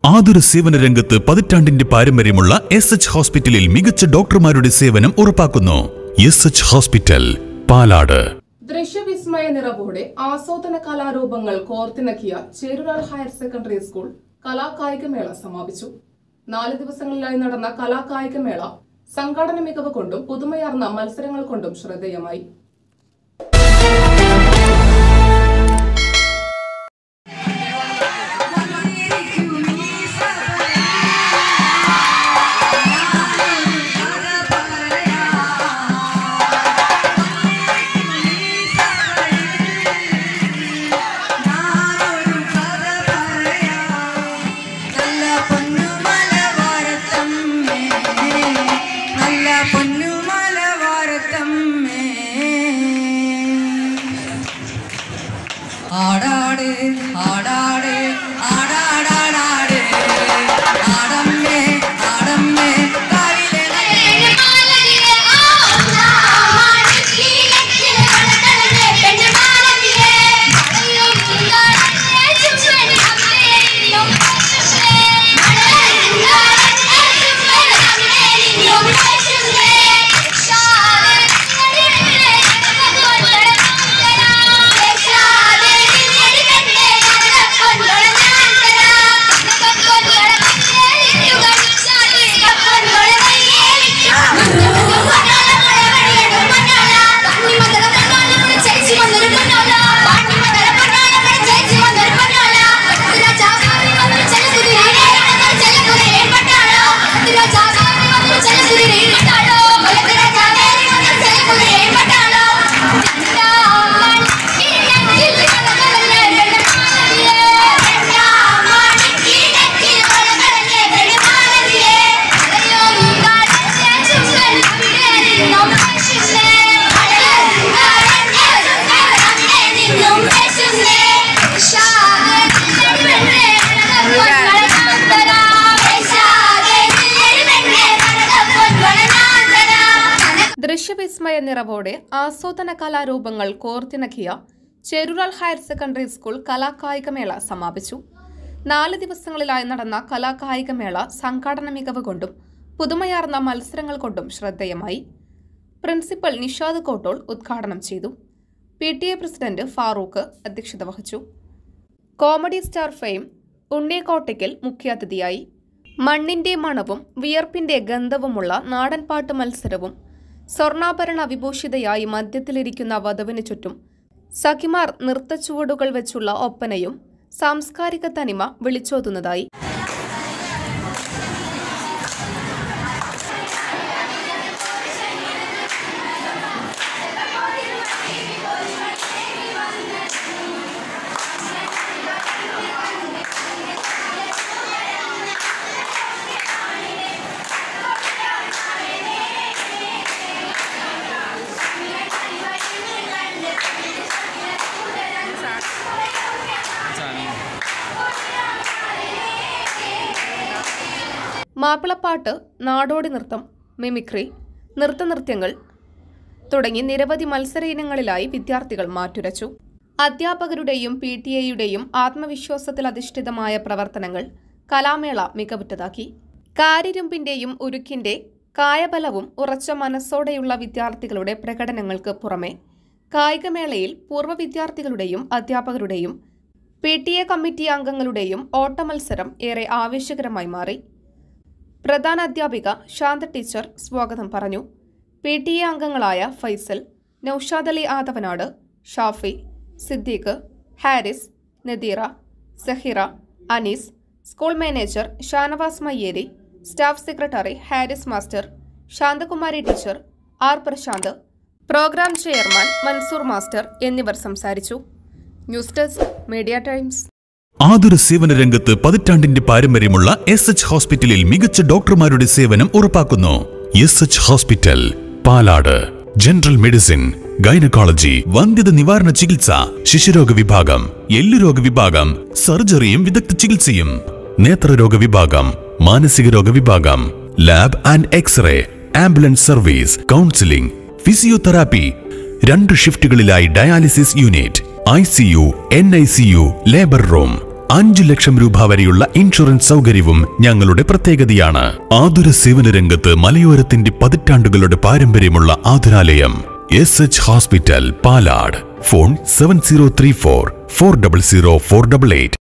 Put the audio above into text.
ആതുര സേവന രംഗത്ത് പതിറ്റാണ്ടിന്റെ പാരമ്പര്യമുള്ള SH ഹോസ്പിറ്റലിൽ മികച്ച ഡോക്ടർമാരുടെ സേവനം ഉറപ്പാക്കുന്നു. SH hospital, പാലാട്. ദൃശ്യവിസ്മയ നിറവോടെ ആസൂത്രണ കലാരൂപങ്ങൾ കോർത്തിണക്കിയ ചേരുരാൾ ഹയർ സെക്കൻഡറി സ്കൂൾ കലാകായികമേള സമാപിച്ചു. 4 ദിവസങ്ങളിലായി നടന്ന കലാകായികമേള സംഘാടന മികവ് കൊണ്ടും പുതുമയാർന്ന മത്സരങ്ങൾ കൊണ്ടും ശ്രദ്ധേയമായി. ആടാട് ആടാട് ആടാടാടാട് ആടമ്മേ ആടമ്മേ ദൃശ്യവിസ്മയ നിറവോടെ ആസൂത്രണ കലാരൂപങ്ങൾ കോർത്തിണക്കിയ ചേരുരാൾ ഹയർ സെക്കൻഡറി സ്കൂൾ കലാകായികമേള സമാപിച്ചു. 4 ദിവസങ്ങളിലായി നടന്ന കലാകായികമേള സംഘാടന മികവ് കൊണ്ടും പുതുമയാർന്ന മത്സരങ്ങൾ കൊണ്ടും ശ്രദ്ധേയമായി. പ്രിൻസിപ്പൽ നിഷാദ് കോട്ടോൾ ഉദ്ഘാടനം ചെയ്തു. PTA പ്രസിഡന്റ് ഫാറൂഖ് അധ്യക്ഷത വഹിച്ചു. കോമഡി സ്റ്റാർ ഫെയിം ഉണ്ണേക്കോട്ടയ്ക്കൽ മുഖ്യാതിഥിയായി. മണ്ണിന്റെ മണവും വിയർപ്പിന്റെ ഗന്ധവുമുള്ള നാടൻപാട്ട് മത്സരവും സ്വർണ്ണാഭരണ വിഭൂഷിതയായി മധ്യത്തിലിരിക്കുന്ന വധുവിന് ചുറ്റും സഖിമാർ നൃത്തച്ചുവടുകൾ വെച്ചുള്ള ഒപ്പനയും സാംസ്കാരിക തനിമ വിളിച്ചോതുന്നതായി. മാപ്പിളപ്പാട്ട്, നാടോടി നൃത്തം, മിമിക്രി, നൃത്തനൃത്യങ്ങൾ തുടങ്ങി നിരവധി മത്സര ഇനങ്ങളിലായി വിദ്യാർത്ഥികൾ മാറ്റുരച്ചു. അധ്യാപകരുടെയും PTA-യുടെയും ആത്മവിശ്വാസത്തിൽ അധിഷ്ഠിതമായ പ്രവർത്തനങ്ങൾ കലാമേള മികവുറ്റതാക്കി. കാരിരുമ്പിന്റെയും ഉരുക്കിന്റെ കായബലവും ഉറച്ച മനസ്സോടെയുള്ള വിദ്യാർത്ഥികളുടെ പ്രകടനങ്ങൾക്ക് പുറമെ കായികമേളയിൽ പൂർവ്വ വിദ്യാർത്ഥികളുടെയും അധ്യാപകരുടെയും PTA കമ്മിറ്റി അംഗങ്ങളുടെയും ഓട്ടമത്സരം ഏറെ ആവേശകരമായി മാറി. പ്രധാന അധ്യാപിക ശാന്ത ടീച്ചർ സ്വാഗതം പറഞ്ഞു. PTA അംഗങ്ങളായ Faisal, Naushad Ali Athavanad, Shafi, Siddique, Haris, Nadeera, Sahira, Anees, school manager Shanavas Mayyeri, staff secretary Haris master, Shanthakumari teacher, R Prashanth, programme chairman Mansoor master എന്നിവർ സംസാരിച്ചു. News desk, Media Times. ആതുര സേവന രംഗത്ത് പതിറ്റാണ്ടിന്റെ പാരമ്പര്യമുള്ള SH ഹോസ്പിറ്റലിൽ മികച്ച ഡോക്ടർമാരുടെ സേവനം ഉറപ്പാക്കുന്നു. SH hospital, Palad. General medicine, gynaecology, വന്ധ്യത നിവാരണ ചികിത്സ, ശിശുരോഗ വിഭാഗം, എല്ലുരോഗ വിഭാഗം, സർജറിയും വിദഗ്ധ ചികിത്സയും, നേത്രരോഗ വിഭാഗം, മാനസിക രോഗ വിഭാഗം, lab and X-ray, ambulance service, counselling, physiotherapy, 2 ഷിഫ്റ്റുകളിലായി dialysis unit, ICU, NICU, labour room, 5 lakh രൂപ വരെയുള്ള ഇൻഷുറൻസ് സൗകര്യവും ഞങ്ങളുടെ പ്രത്യേകതയാണ്. ആതുര സേവന രംഗത്ത് മലയോരത്തിന്റെ പതിറ്റാണ്ടുകളുടെ പാരമ്പര്യമുള്ള ആതുരാലയം SH ഹോസ്പിറ്റൽ, പാലാട്. ഫോൺ 7034 400 488.